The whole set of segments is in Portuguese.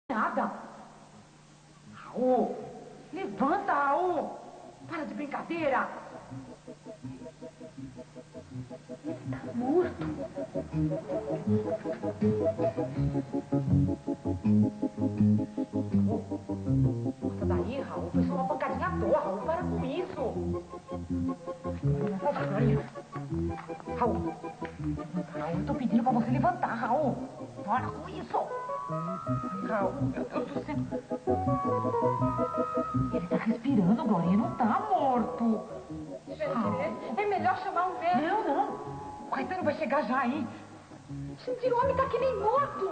Nada. Raul, levanta, Raul. Para de brincadeira. Ele está morto. Nossa, daí, Raul, foi só uma pancadinha à toa, Raul. Para com isso. Raul, eu tô pedindo pra você levantar, Raul. Para com isso. Raul, meu Deus do céu. Ele tá respirando, Glorinha, não tá morto. É melhor chamar um médico. Não. O Caetano vai chegar já aí. Gente, o homem tá que nem morto.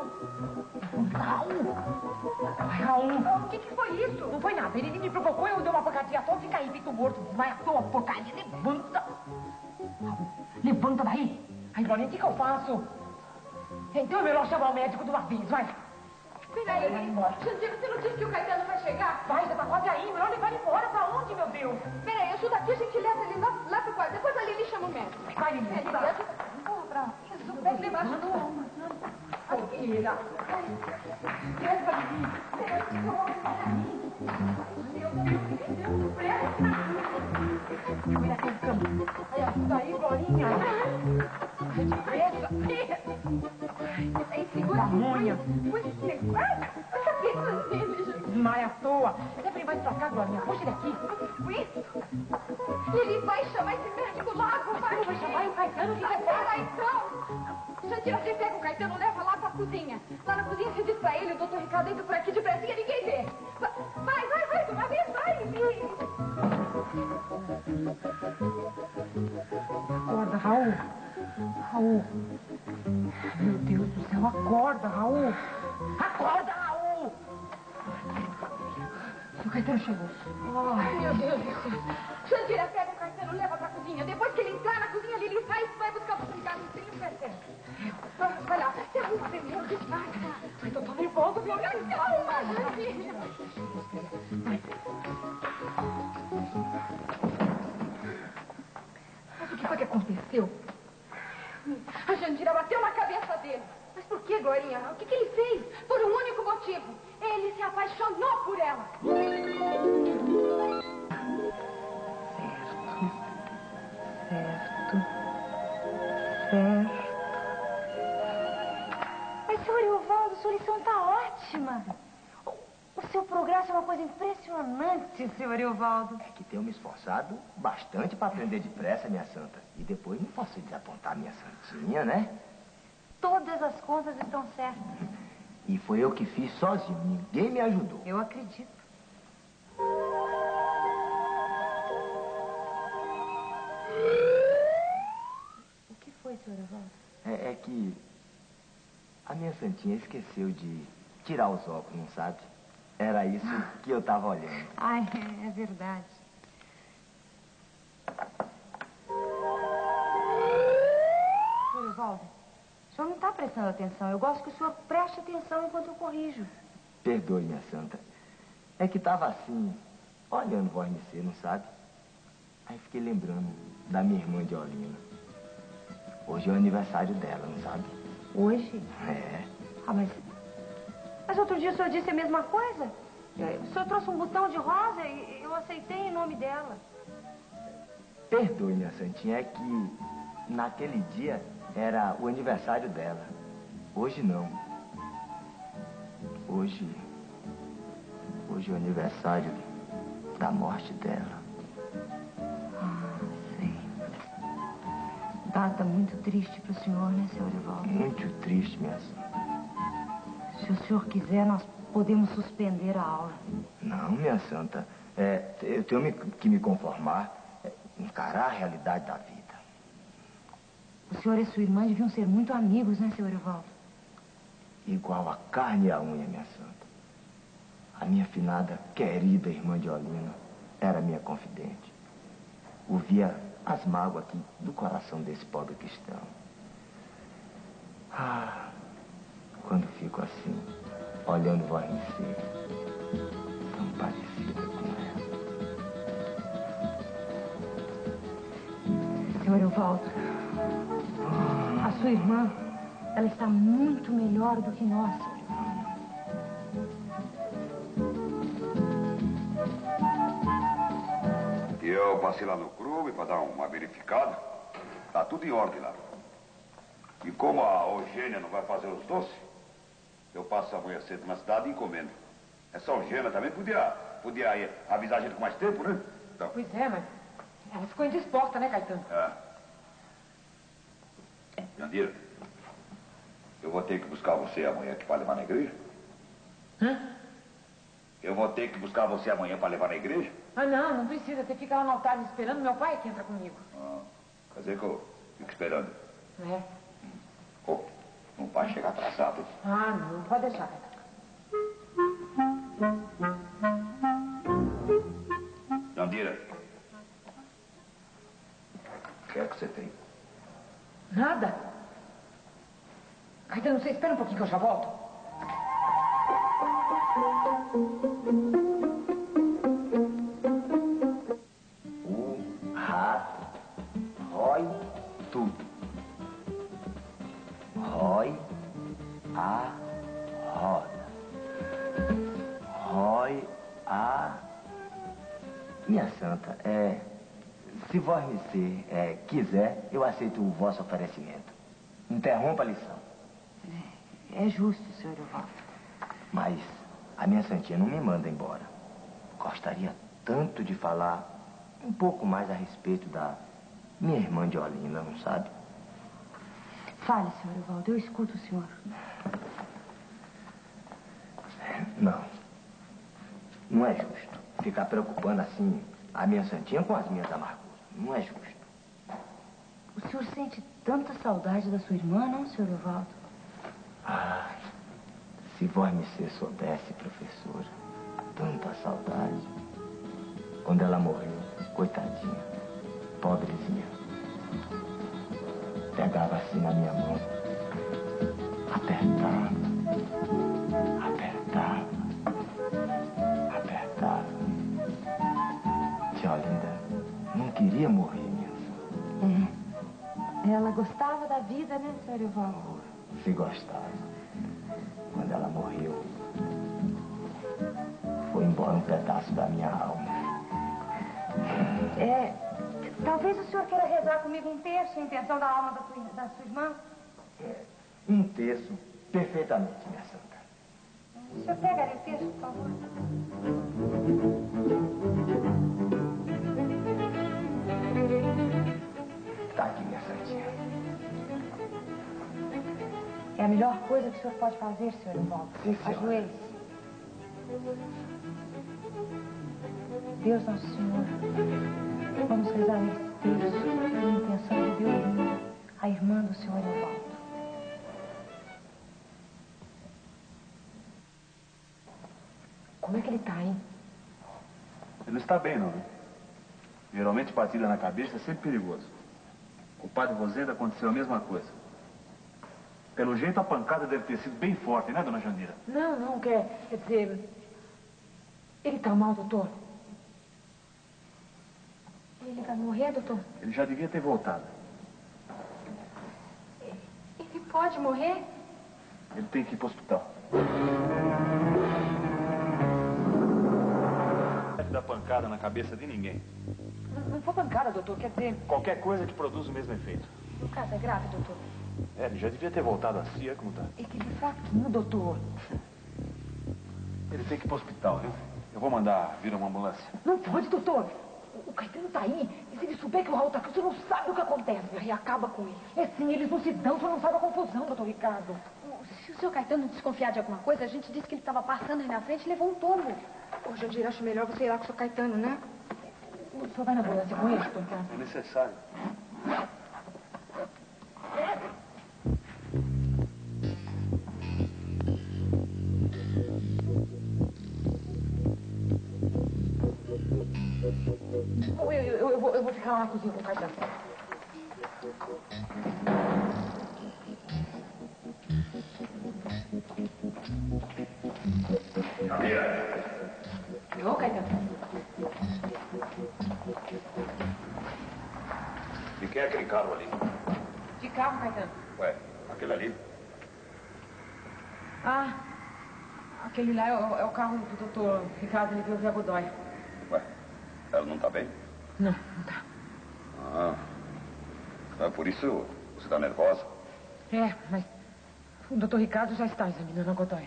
Raul. O que foi isso? Não foi nada, ele me provocou, eu dei uma pancadinha à toa, fica aí, feito morto, desmaia à toa, porcaria, levanta. Raul, levanta daí. Ai, Glorinha, o que eu faço? Então é melhor chamar o médico de uma vez, vai. Peraí, Jandir, você não disse que o Caetano vai chegar? Vai, já tá quase aí, melhor levar ele embora. Pra onde, meu Deus? Peraí, eu ajudo aqui, a gente leva ele lá pro quarto. Depois a Lili chama o médico. Vai, Lili, Lili, ajuda. Empurra pra lá. Isso, pega ele embaixo do ombro. Filha. Leva, Lili. Cuida com cama. Ai, ajuda aí, Glorinha. Ai, depressa. Aí, segura. Da unha. Põe esse negócio. Põe a cabeça dele, gente. Desmaia à toa. Leva ele mais pra cá, Glorinha. Puxa ele aqui. Isso. Lili vai chamar esse médico logo, vai. Você não vai chamar o Caetano? Vai, pera então. Jandir, você pega o Caetano, leva lá pra cozinha. Lá na cozinha você diz pra ele, o doutor Ricardo entra por aqui depressinha, ninguém vê. Vai, de uma vez, vai, Lili. Acorda, Raul. Raul. Meu Deus do céu, acorda, Raul. Acorda, Raul. O Caetano chegou. Ai, meu Deus do céu. Jandira, pega o Caetano, leva pra cozinha. Depois que ele entrar na cozinha, Lili sai e vai buscar o Ricardo. Não tem o percebe. Vai lá, se arruma primeiro, devagar. Ai, tô tão nervosa, meu Deus. Se arruma, Jandira. Mas o que foi que aconteceu? A Jandira bateu na cabeça dele. Mas por que, Glorinha? O que ele fez? Por um único motivo. Ele se apaixonou por ela. Certo. Mas, senhor Eovaldo, sua lição tá ótima. O seu progresso é uma coisa impressionante, senhor Eovaldo. É que tenho me esforçado bastante para aprender depressa, minha santa. E depois não posso desapontar minha santinha, né? Todas as contas estão certas. E foi eu que fiz sozinho, ninguém me ajudou. Eu acredito. O que foi, senhor Eovaldo? É que a minha santinha esqueceu de tirar os óculos, não sabe? Era isso que eu tava olhando. Ai, é verdade. Senhor Eovaldo, o senhor não está prestando atenção. Eu gosto que o senhor preste atenção enquanto eu corrijo. Perdoe, minha santa. É que tava assim, olhando Vó RNC, não sabe? Aí fiquei lembrando da minha irmã de Olinda. Hoje é o aniversário dela, não sabe? Hoje? É. Ah, mas outro dia o senhor disse a mesma coisa. O senhor trouxe um botão de rosa e eu aceitei em nome dela. Perdoe, minha santinha, é que naquele dia era o aniversário dela. Hoje não. Hoje é o aniversário da morte dela. Ah, sei. Data muito triste para o senhor, né, senhor Eovaldo? Muito triste, minha santa. Se o senhor quiser, nós podemos suspender a aula. Não, minha santa. Eu tenho que me conformar, encarar a realidade da vida. O senhor e sua irmã deviam ser muito amigos, né, senhor Eovaldo? Igual a carne e a unha, minha santa. A minha finada, querida irmã de Olinda era minha confidente. Ouvia as mágoas aqui do coração desse pobre cristão. Ah, quando fico assim, olhando Vó RNC, tão parecida com ela. Senhor Eovaldo, a sua irmã, ela está muito melhor do que nós, senhor Eovaldo. Eu passei lá no clube para dar uma verificada. Tá tudo em ordem lá. E como a Eugênia não vai fazer os doces, eu passo amanhã cedo na cidade e encomendo. Essa Eugênia também podia avisar a gente com mais tempo, né? Então. Pois é, mas ela ficou indisposta, né, Caetano? Jandira, eu vou ter que buscar você amanhã aqui para levar na igreja? Hã? Eu vou ter que buscar você amanhã para levar na igreja? Ah, não precisa. Você fica lá no altar me esperando. Meu pai é que entra comigo. Quer dizer que eu fico esperando. É. Oh, não vai chegar atrasado. Ah, não. Pode deixar, Caetano. Jandira, o que é que você tem? Nada. Caetano, você espera um pouquinho que eu já volto. O rato rói tudo. Rói a roda. Rói a... Minha santa, se Vós Mercê quiser, eu aceito o vosso oferecimento. Interrompa a lição. É justo, senhor Evaldo. Mas a minha santinha não me manda embora. Gostaria tanto de falar um pouco mais a respeito da minha irmã de Olinda, não sabe? Fale, senhor Evaldo, eu escuto o senhor. Não é justo ficar preocupando assim a minha santinha com as minhas amarguras. Não é justo. O senhor sente tanta saudade da sua irmã, não, senhor Evaldo? Ah, se Vós Mercê soubesse, professora, tanta saudade. Quando ela morreu, coitadinha, pobrezinha, pegava assim na minha mão, apertava, Tia Olinda não queria morrer, minha filha. Ela gostava da vida, né, senhor Evaldo? Se gostava. Quando ela morreu, foi embora um pedaço da minha alma. Talvez o senhor queira rezar comigo um terço em intenção da alma da sua irmã? Um terço, perfeitamente, minha santa. O senhor pega ali o terço, por favor? Tá aqui, minha santinha. É a melhor coisa que o senhor pode fazer, senhor Evaldo. Sim, senhora. Ajoelhe-se. Deus Nosso Senhor, vamos rezar esse terço em intenção de Deolinda, a irmã do senhor Evaldo. Como é que ele tá, hein? Ele não está bem, não, né? Geralmente batida na cabeça é sempre perigoso. Com o padre Rosenda aconteceu a mesma coisa. Pelo jeito, a pancada deve ter sido bem forte, né, dona Jandira? Não, quer dizer... Ele tá mal, doutor? Ele vai morrer, doutor? Ele já devia ter voltado. Ele pode morrer? Ele tem que ir para o hospital. Não deve dar pancada na cabeça de ninguém. Não foi pancada, doutor, quer dizer... Qualquer coisa que produza o mesmo efeito. O caso é grave, doutor. Ele já devia ter voltado a si, é como tá. É que ele é fraquinho, doutor. Ele tem que ir para o hospital, viu? Eu vou mandar vir uma ambulância. Não pode, doutor. O Caetano tá aí. E se ele souber que o Raul tá aqui, o senhor não sabe o que acontece. Aí acaba com ele. É sim, eles não se dão, o senhor não sabe a confusão, doutor Ricardo. Se o senhor Caetano desconfiar de alguma coisa, a gente disse que ele estava passando aí na frente e levou um tombo. Ô, Jandira, acho melhor você ir lá com o senhor Caetano, né? O senhor vai na ambulância com ele, doutor Ricardo? É necessário. Eu vou ficar lá na cozinha com o Caetano. Ô, Caetano. De quem é aquele carro ali? De carro, Caetano. Ué, aquele ali? Ah, aquele lá é o carro do doutor Ricardo, ele veio ver a Godoy. Ué, ela não tá bem? Não, não tá. Ah, por isso você tá nervosa? É, mas o doutor Ricardo já está examinando a Godoy.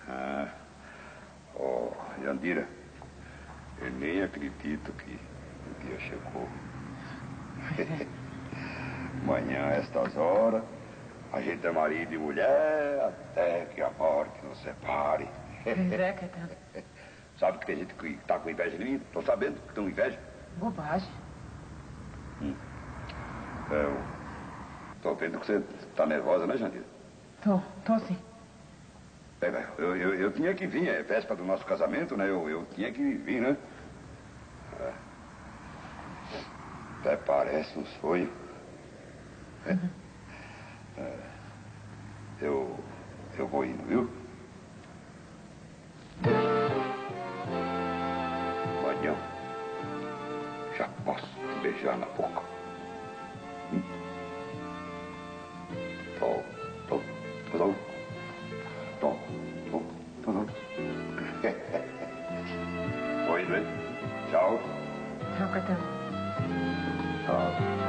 Yandira, eu nem acredito que o dia chegou. Amanhã, a estas horas, a gente é marido e mulher até que a morte nos separe. Pois é, Caetano. Sabe que tem gente que tá com inveja de mim? Tô sabendo que estão inveja. Bobagem. Eu tô vendo que você tá nervosa, né, Jandira? Tô sim. Eu tinha que vir, é véspera do nosso casamento, né? Eu tinha que vir, né? Até parece um sonho. Eu vou indo, viu? Amanhã já posso te beijar na boca. Oi, né? Tchau. Tchau, Caetano. Tchau.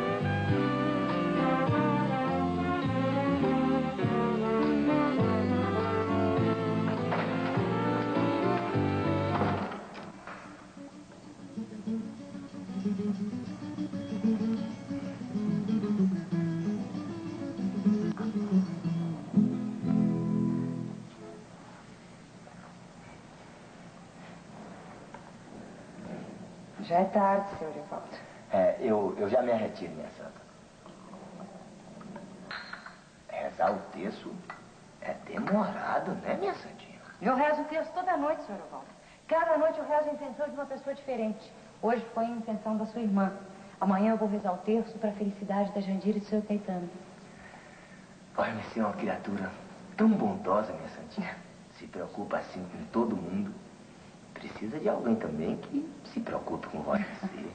Já é tarde, senhor Evaldo. Eu já me retiro, minha santa. Rezar o terço é demorado, né, minha santinha? Eu rezo o texto toda noite, senhor Evaldo. Cada noite eu rezo a intenção de uma pessoa diferente. Hoje foi a intenção da sua irmã. Amanhã eu vou rezar o terço para a felicidade da Jandira e do seu Caetano. Olha, você é uma criatura tão bondosa, minha santinha. Se preocupa assim com todo mundo. Precisa de alguém também que se preocupe com você.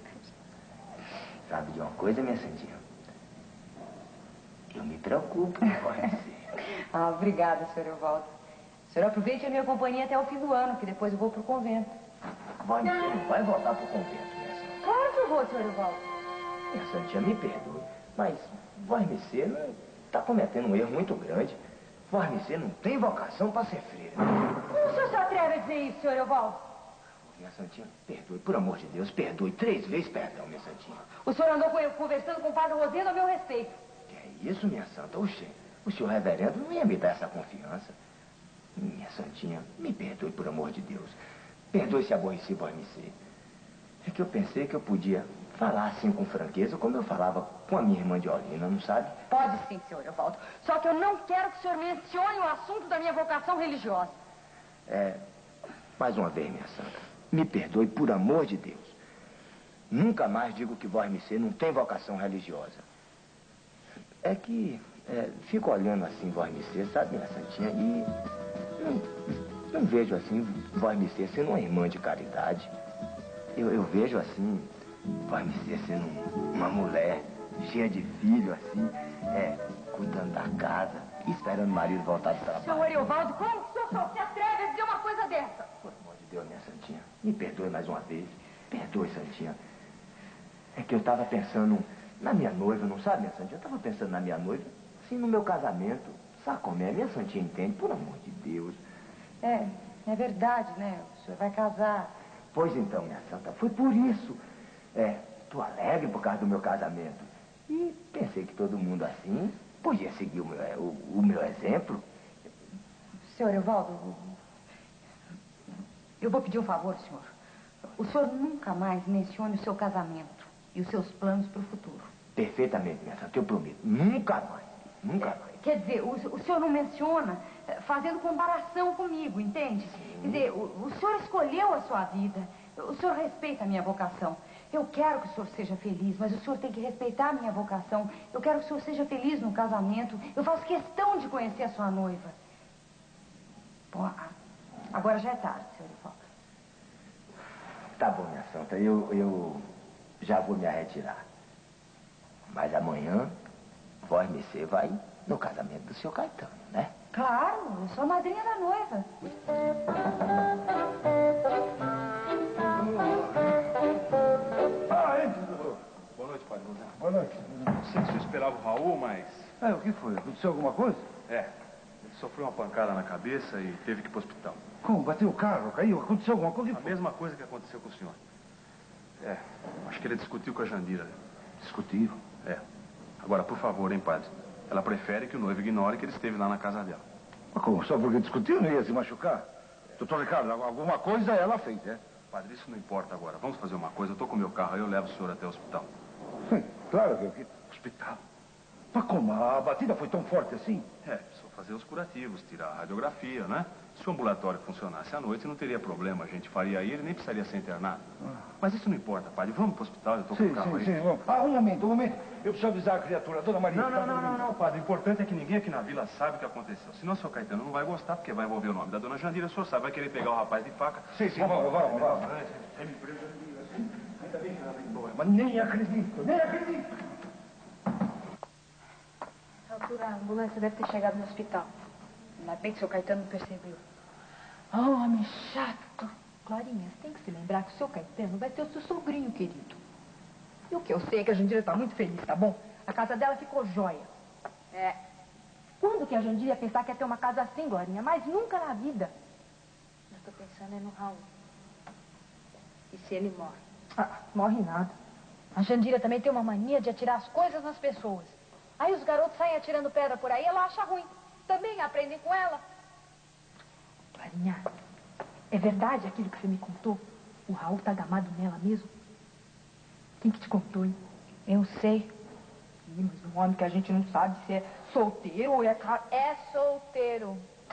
Sabe de uma coisa, minha santinha? Eu me preocupo com você. Obrigada, senhor Evaldo. O senhor aproveite a minha companhia até o fim do ano, que depois eu vou pro convento. Você não vai voltar pro convento, minha santinha. Claro que eu vou, senhor Evaldo. Minha santinha, me perdoe, mas Vormicê está cometendo um erro muito grande. Vormicê não tem vocação para ser freira. Como o senhor se atreve a dizer isso, senhor Evaldo? Minha santinha, perdoe, por amor de Deus, perdoe 3 vezes perdão, minha santinha. O senhor andou conversando com o padre Rosendo a meu respeito. Que é isso, minha santa? Oxê, o senhor reverendo não ia me dar essa confiança. Minha santinha, me perdoe, por amor de Deus. Perdoe se aborreci Vormicê. É que eu pensei que eu podia falar assim com franqueza, como eu falava com a minha irmã de Olina, não sabe? Pode sim, senhor Evaldo. Só que eu não quero que o senhor mencione o assunto da minha vocação religiosa. Mais uma vez, minha santa, me perdoe, por amor de Deus. Nunca mais digo que Vormicê não tem vocação religiosa. É que fico olhando assim Vormicê, sabe, minha santinha, e não vejo assim Vormicê sendo uma irmã de caridade. Eu vejo assim Vormicê sendo uma mulher cheia de filho, assim, cuidando da casa, esperando o marido voltar de trabalho. Senhor Evaldo, como o senhor só se atreve a dizer uma coisa dessa? Por amor de Deus, minha santinha, me perdoe mais uma vez. Perdoe, santinha. É que eu estava pensando na minha noiva, não sabe, minha santinha? Eu estava pensando na minha noiva, assim, no meu casamento. Sabe como é? Minha santinha entende, por amor de Deus. É verdade, né? O senhor vai casar. Pois então, minha santa, foi por isso. Tô alegre por causa do meu casamento. E pensei que todo mundo assim podia seguir o meu exemplo. Senhor Evaldo, eu vou pedir um favor, senhor. O senhor nunca mais mencione o seu casamento e os seus planos para o futuro. Perfeitamente, minha santa, eu prometo. Nunca mais. Nunca mais. Quer dizer, o senhor não menciona fazendo comparação comigo, entende? Sim. Quer dizer, o senhor escolheu a sua vida. O senhor respeita a minha vocação. Eu quero que o senhor seja feliz, mas o senhor tem que respeitar a minha vocação. Eu quero que o senhor seja feliz no casamento. Eu faço questão de conhecer a sua noiva. Bom, agora já é tarde, senhor Evaldo. Tá bom, minha santa, eu já vou me retirar. Mas amanhã, Vormicê vai no casamento do seu Caetano, né? Claro, eu sou a madrinha da noiva. Ai, procurava o Raul, mas... O que foi? Aconteceu alguma coisa? Ele sofreu uma pancada na cabeça e teve que ir pro hospital. Como? Bateu o carro? Caiu? Aconteceu alguma coisa? A mesma coisa que aconteceu com o senhor. Acho que ele discutiu com a Jandira. Discutiu? Agora, por favor, hein, padre? Ela prefere que o noivo ignore que ele esteve lá na casa dela. Mas como? Só porque discutiu não ia se machucar? Doutor Ricardo, alguma coisa ela fez, né? Padre, isso não importa agora. Vamos fazer uma coisa. Eu tô com o meu carro, aí eu levo o senhor até o hospital. Sim, claro que... Hospital? Mas como? A batida foi tão forte assim? Só fazer os curativos, tirar a radiografia, né? Se o ambulatório funcionasse à noite, não teria problema. A gente faria aí, ele nem precisaria ser internado. Mas isso não importa, padre. Vamos pro hospital, eu tô com o carro aí. Sim, vamos. Um momento. Eu preciso avisar a criatura, dona Maria. Não, padre. O importante é que ninguém aqui na vila sabe o que aconteceu. Senão o senhor Caetano não vai gostar, porque vai envolver o nome da dona Jandira. O senhor sabe, vai querer pegar o rapaz de faca. Sim, vamos. Ainda bem que ela vai embora. Mas nem acredito. Altura, a ambulância deve ter chegado no hospital. Ainda bem que o seu Caetano não percebeu. Homem chato. Glorinha, você tem que se lembrar que o seu Caetano vai ter o seu sobrinho querido. E o que eu sei é que a Jandira tá muito feliz, tá bom? A casa dela ficou jóia. Quando que a Jandira ia pensar que ia ter uma casa assim, Glorinha? Mas nunca na vida. Eu tô pensando no Raul. E se ele morre? Morre nada. A Jandira também tem uma mania de atirar as coisas nas pessoas. Aí os garotos saem atirando pedra por aí, ela acha ruim. Também aprendem com ela. Clarinha, é verdade aquilo que você me contou? O Raul tá gamado nela mesmo? Quem que te contou, hein? Eu sei. Mas um homem que a gente não sabe se é solteiro ou é... É solteiro.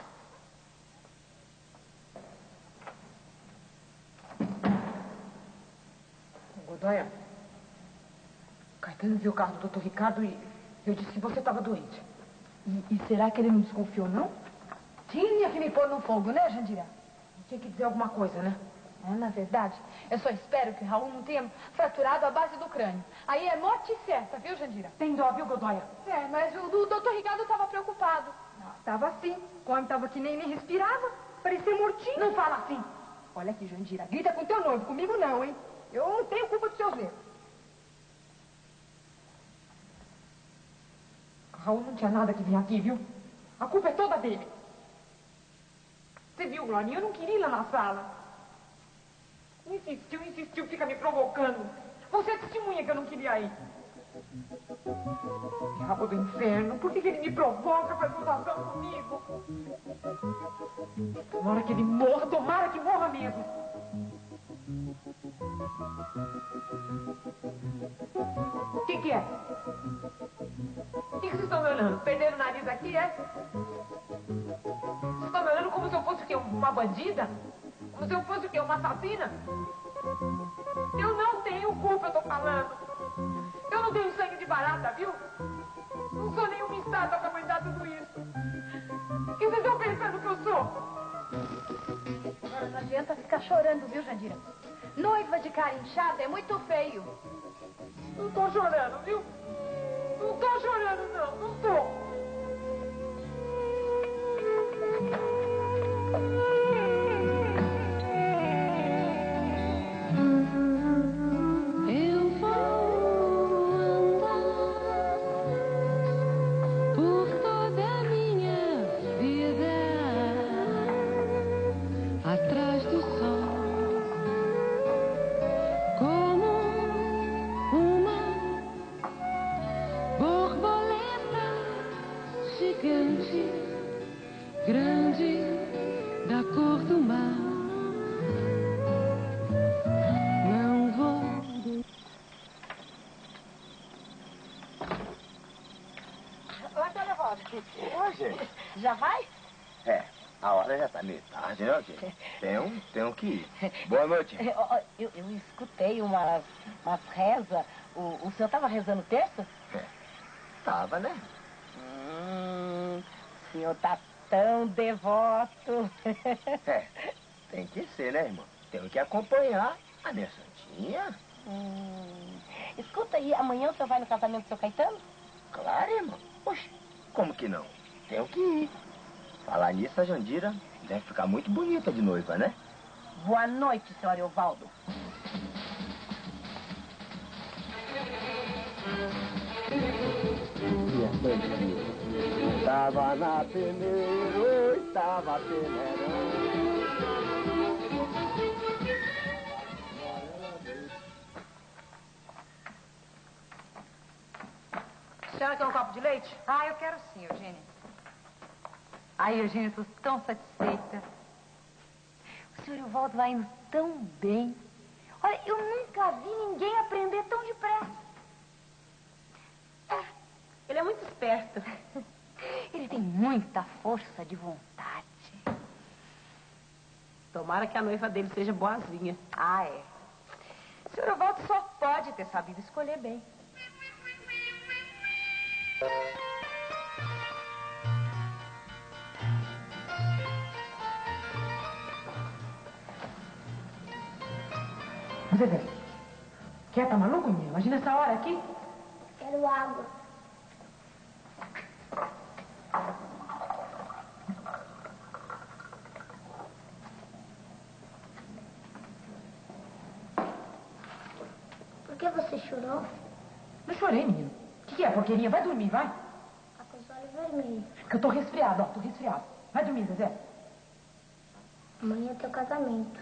Godoia, o Caetano viu o carro do Dr. Ricardo e eu disse que você estava doente. E será que ele não desconfiou, não? Tinha que me pôr no fogo, né, Jandira? Tinha que dizer alguma coisa, né? Na verdade, eu só espero que o Raul não tenha fraturado a base do crânio. Aí é morte certa, viu, Jandira? Tem dó, viu, Godoia? Mas o doutor Ricardo estava preocupado. Estava sim. O homem estava que nem respirava. Parecia mortinho. Não fala assim. Olha aqui, Jandira. Grita com teu noivo. Comigo não, hein? Eu não tenho culpa dos seus erros. O Raul não tinha nada que vir aqui, viu? A culpa é toda dele. Você viu, Glorinha? Eu não queria ir lá na sala. Insistiu, fica me provocando. Você é testemunha que eu não queria ir. Diabo do inferno, por que ele me provoca, faz votação comigo? Tomara que ele morra, tomara que morra mesmo. O que é? O que vocês estão me olhando? Perderam o nariz aqui, é? Vocês estão me olhando como se eu fosse o quê? Uma bandida? Como se eu fosse o quê? Uma assassina? Eu não tenho culpa, eu tô falando. Eu não tenho sangue de barata, viu? Não sou nenhuma estátua pra aguentar tudo isso. O que vocês estão pensando que eu sou? Agora não adianta ficar chorando, viu, Jandira? Noiva de cara inchada é muito feio. Não tô chorando, viu? Não tô chorando, não tô. Já vai? A hora já tá meio tarde, né, gente? Tenho que ir. Boa noite. Eu escutei umas rezas. O senhor estava rezando o texto? Tava, né? O senhor tá tão devoto. Tem que ser, né, irmão? Tenho que acompanhar a minha santinha. Escuta aí, amanhã o senhor vai no casamento do seu Caetano? Claro, irmão. Oxe, como que não? Tenho que ir. Falar nisso, a Jandira deve ficar muito bonita de noiva, né? Boa noite, senhor Ariovaldo. infantil. Tava na peneira, tava peneirando. A senhora quer um copo de leite? Ah, eu quero sim, Eugênia. Ai, Eugênia, eu estou tão satisfeita. O senhor Evaldo vai indo tão bem. Olha, eu nunca vi ninguém aprender tão depressa. Ele é muito esperto. Ele tem muita força de vontade. Tomara que a noiva dele seja boazinha. Ah, é. O senhor Evaldo só pode ter sabido escolher bem. Zezé, quer? Tá maluco, menino? Imagina essa hora aqui. Quero água. Por que você chorou? Não chorei, menino. O que é, porqueirinha? Vai dormir, vai. Tá com os olhos vermelhos. Porque eu tô resfriado, ó. Tô resfriado. Vai dormir, Zezé. Amanhã é teu casamento.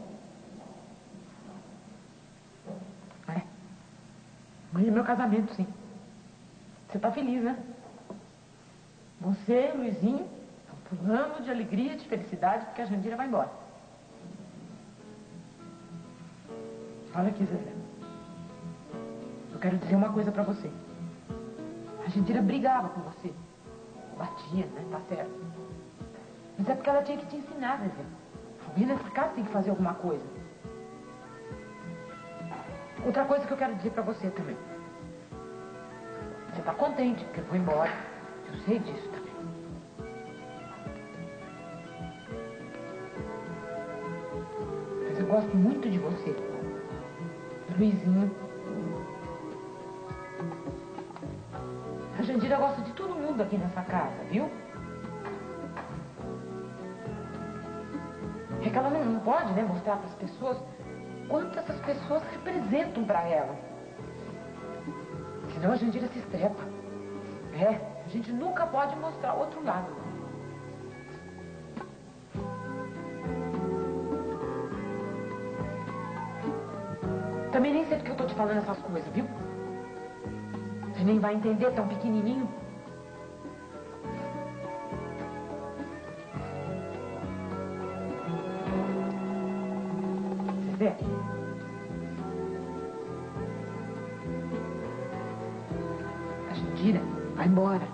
É. Amanhã é meu casamento, sim. Você tá feliz, né? Você, Luizinho, estão pulando de alegria, de felicidade, porque a Jandira vai embora. Olha aqui, Zezé. Eu quero dizer uma coisa pra você. A Jandira brigava com você. Batia, né? Tá certo. Mas é porque ela tinha que te ensinar, Zezé. Alguém nessa casa tem que fazer alguma coisa. Outra coisa que eu quero dizer pra você também. Você tá contente porque eu vou embora. Eu sei disso também. Mas eu gosto muito de você. Luizinho. A Jandira gosta de todo mundo aqui nessa casa, viu? É que ela não pode, né, mostrar para as pessoas quanto essas pessoas representam para ela. Senão a Jandira se estrepa. É, a gente nunca pode mostrar outro lado. Também nem sei porque eu tô te falando essas coisas, viu? Você nem vai entender, tão pequenininho. Zé. A Jandira vai embora.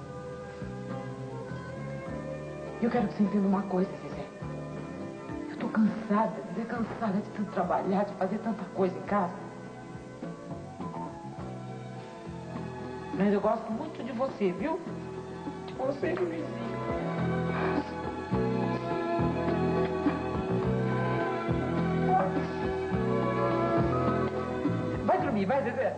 E eu quero que você entenda uma coisa, Zezé. Eu tô cansada, Zezé, cansada de tanto trabalhar, de fazer tanta coisa em casa. Mas eu gosto muito de você, viu? De você, Luizinho. Vai dormir, vai, Zezé.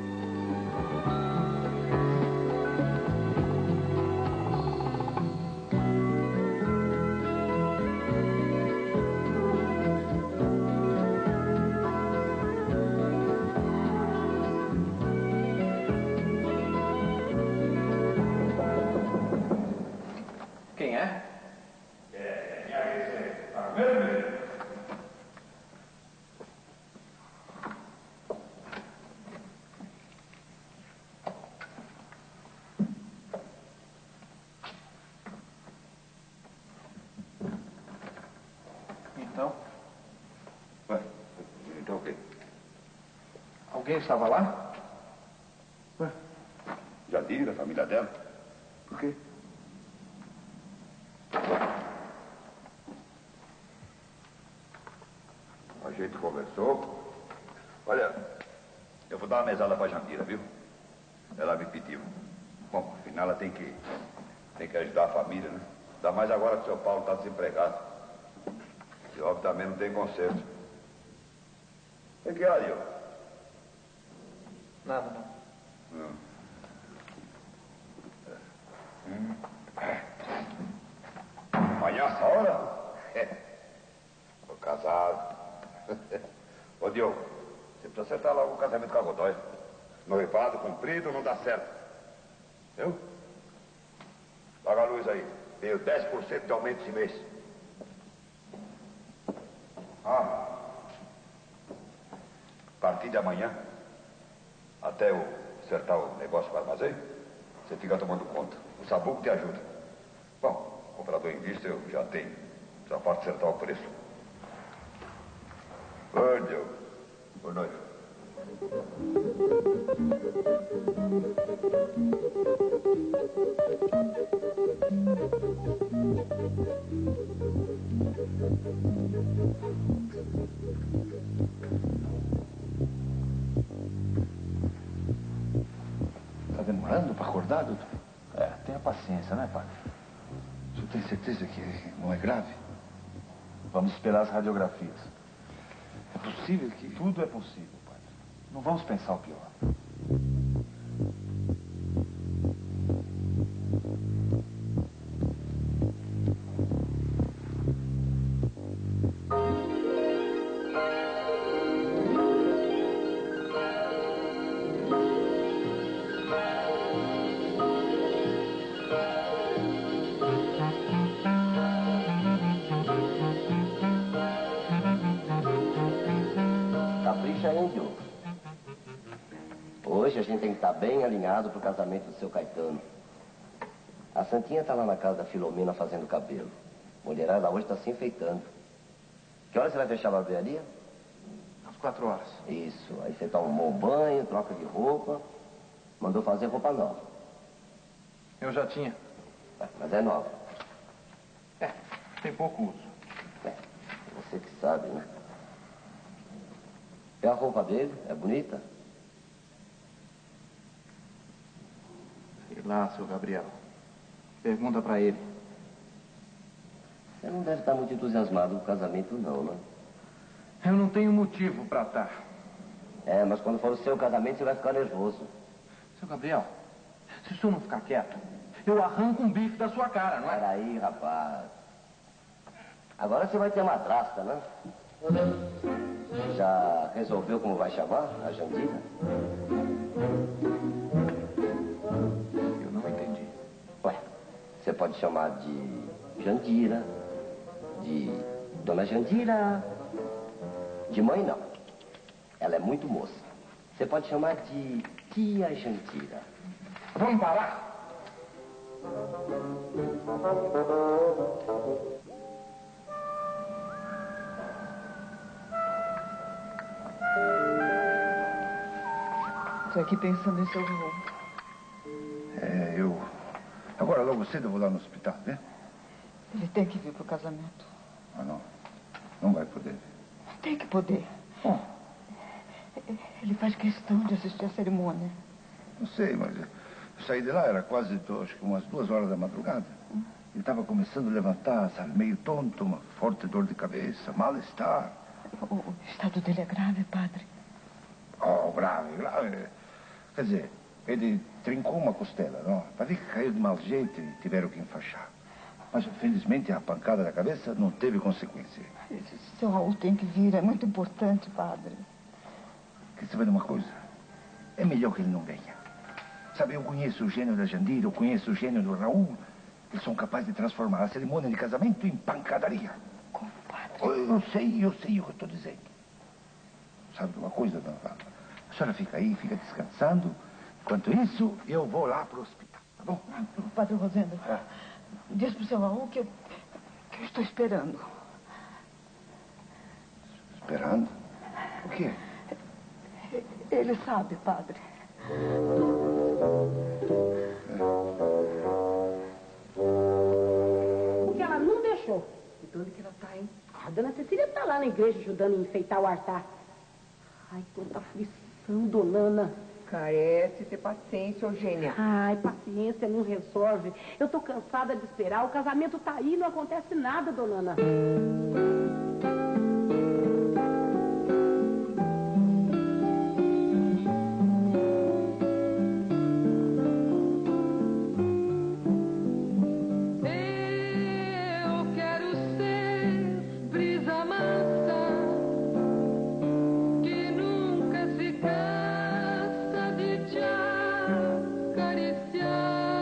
Quem é? Então? Ué, então o quê? Alguém estava lá? Ué, Jandira, a família dela? Por quê? A gente conversou. Olha, eu vou dar uma mesada pra Jandira, viu? Ela me pediu. Bom, afinal ela tem que ajudar a família, né? Ainda mais agora que o seu Paulo está desempregado. E óbvio também não tem conserto. O que é, Ariel? Nada, não. Amanhã essa hora? Tô casado. Ô, Diogo, você precisa acertar logo o casamento com a Godoy. Noivado comprido não dá certo. Eu? Paga a luz aí. Tenho 10% de aumento esse mês. A partir de amanhã, até eu acertar o negócio do armazém, você fica tomando conta. O Sabuco te ajuda. Bom, comprador em vista eu já tenho. Só falta acertar o preço. Oi, Diogo. Boa noite. Tá demorando para acordar, doutor? Tenha paciência, né, padre? O senhor tem certeza que não é grave? Vamos esperar as radiografias. É possível que... Tudo é possível, padre. Não vamos pensar o pior. Capricha aí, Diogo. Hoje a gente tem que estar bem alinhado pro casamento do seu Caetano. A Santinha tá lá na casa da Filomena fazendo cabelo. Mulherada hoje tá se enfeitando. Que hora você vai fechar a barbearia? Às 4 horas. Isso. Aí você toma um banho, troca de roupa. Mandou fazer roupa nova. Eu já tinha. Mas é nova. Tem pouco uso. Você que sabe, né? E a roupa dele? É bonita? Sei lá, seu Gabriel. Pergunta pra ele. Você não deve estar muito entusiasmado com o casamento, não, né? Eu não tenho motivo pra estar. Mas quando for o seu casamento, você vai ficar nervoso. Seu Gabriel, se o senhor não ficar quieto, eu arranco um bife da sua cara, não é? Peraí, rapaz. Agora você vai ter madrasta, né? Já resolveu como vai chamar a Jandira? Eu não entendi. Ué, você pode chamar de Jandira, de Dona Jandira. De mãe, não. Ela é muito moça. Você pode chamar de Tia Jandira. Vamos parar? Estou aqui pensando em seu Raul. Eu... Agora, logo cedo, eu vou lá no hospital, né? Ele tem que vir pro casamento. Ah, não. Não vai poder. Tem que poder. Ele faz questão de assistir a cerimônia. Não sei, mas eu saí de lá, era quase, acho que umas 2 horas da madrugada. Ele estava começando a levantar, sabe, meio tonto, uma forte dor de cabeça, mal-estar. O estado dele é grave, padre. Oh, grave. Quer dizer, ele trincou uma costela, não? Parece que caiu de mau jeito e tiveram que enfaixar. Mas, felizmente, a pancada da cabeça não teve consequência. Seu Raul tem que vir, é muito importante, padre. Quer saber de uma coisa? É melhor que ele não venha. Sabe, eu conheço o gênio da Jandira, eu conheço o gênio do Raul. Eles são capazes de transformar a cerimônia de casamento em pancadaria. Como, padre? Eu sei o que eu estou dizendo. Sabe de uma coisa, dona Fábio? A senhora fica aí, fica descansando. Enquanto isso, eu vou lá pro hospital, tá bom? Padre Rosendo, diz pro seu Raul que eu estou esperando. Esperando? O quê? Ele sabe, padre. Porque ela não deixou. De onde que ela tá, hein? A dona Cecília tá lá na igreja ajudando a enfeitar o altar. Ai, quanta aflição, dona Ana. Carece ter paciência, Eugênia. Ai, paciência não resolve. Eu tô cansada de esperar. O casamento tá aí e não acontece nada, dona Ana. Acariciar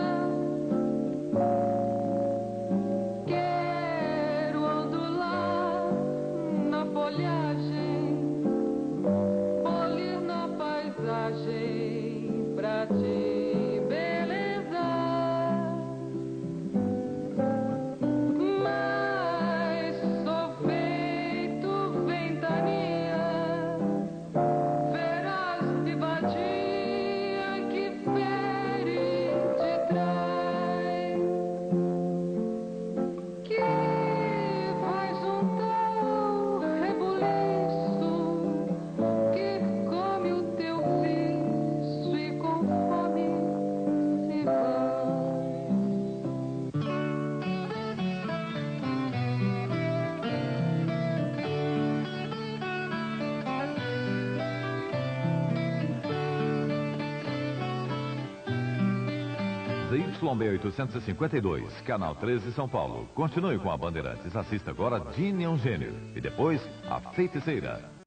ZYB 852, Canal 13, São Paulo. Continue com a Bandeirantes. Assista agora Dini é um Gênio. E depois, A Feiticeira.